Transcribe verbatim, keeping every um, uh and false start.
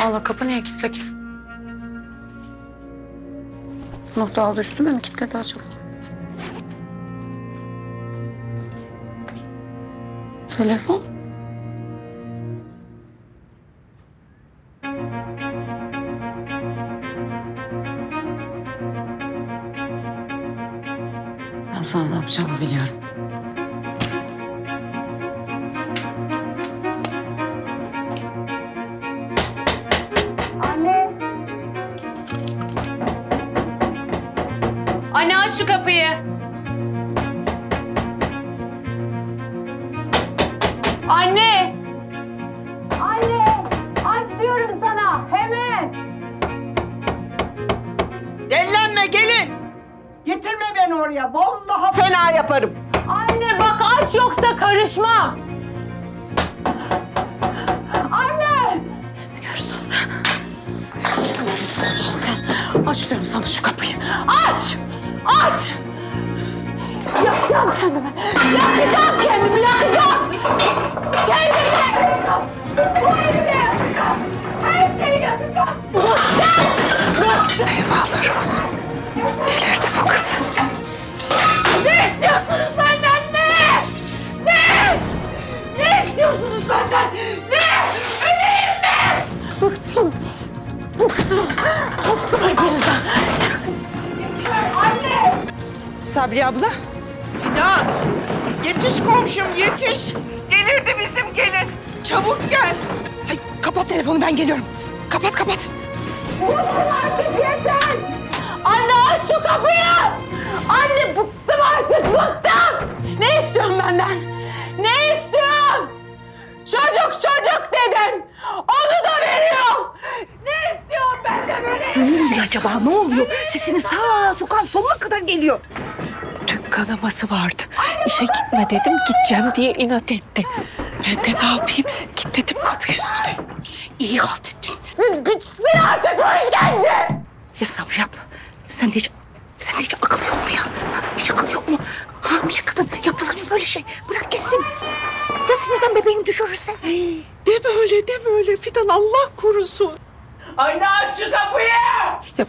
Allah kapı niye kilitli ki? Nurda aldı üstüme mi kilitledi acaba? Telefon. Ben sana ne yapacağımı biliyorum. Anne. Anne aç şu kapıyı. Anne. Anne. Aç diyorum sana. Hemen. Dellenme gelin. Getirme beni oraya. Vallahi fena yaparım. Anne bak aç yoksa karışmam. Anne. Görürsün sen. Görürsün sen. Aç diyorum sana şu kapıyı. Aç. Aç. Yakacağım kendimi. Yakacağım kendimi. Yakacağım. Kendimi yakacağım. Bu evi yakacağım. Her şeyi yakacağım. Bıktım. Bıktım. Eyvahlar olsun. Delirdi bu kız. Ne istiyorsunuz benden ne? Ne? Ne istiyorsunuz benden? Ne? Öleyim mi? Bıktım. Bıktım. Bıktım hepinizden. Anne. Sabri abla. Fidan. Yetiş komşum yetiş. Delirdi bizim gelin. Çabuk gel. Ay, kapat telefonu ben geliyorum. Kapat kapat. Artık yeter. Anne aç şu kapıyı! Anne bıktım artık bıktım! Ne istiyorsun benden? Ne istiyorsun? Çocuk çocuk dedin! Onu da veriyorum! Ne istiyorsun benden böyle? Ne oluyor acaba? Ne oluyor? Sesiniz ta sokağın sonuna kadar geliyor. Tüm kanaması vardı. İşe gitme dedim, gideceğim diye inat etti. Ben de ne yapayım? Kilitledim kapıyı üstüne. İyi halt ettin. Bitsin artık bu işkence! Ya Sabri abla, sende hiç, sende hiç akıl yok mu ya? Ha, hiç akıl yok mu? Hamile kadın yapılır mı böyle şey? Bırak gitsin. Ya sinirden bebeğini düşürürse? Deme öyle deme öyle Fidan Allah korusun. Anne aç şu kapıyı! Ya